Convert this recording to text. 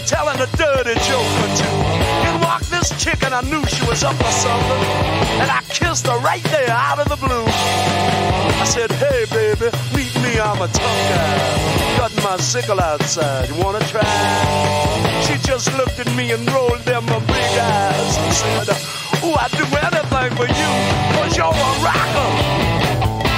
telling a dirty joke or two. In walked this chick and I knew she was up for something. And I kissed her right there out of the blue. I said, hey baby, meet me, I'm a tough guy. Cutting my sickle outside, you wanna try? She just looked at me and rolled them her big eyes and said, oh, I'd do anything for you, 'cause you're a rocker.